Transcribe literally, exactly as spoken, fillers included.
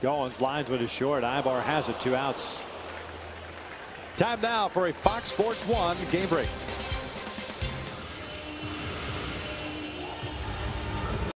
Goins lines with his short. Aybar has it. Two outs. Time now for a Fox Sports one game break.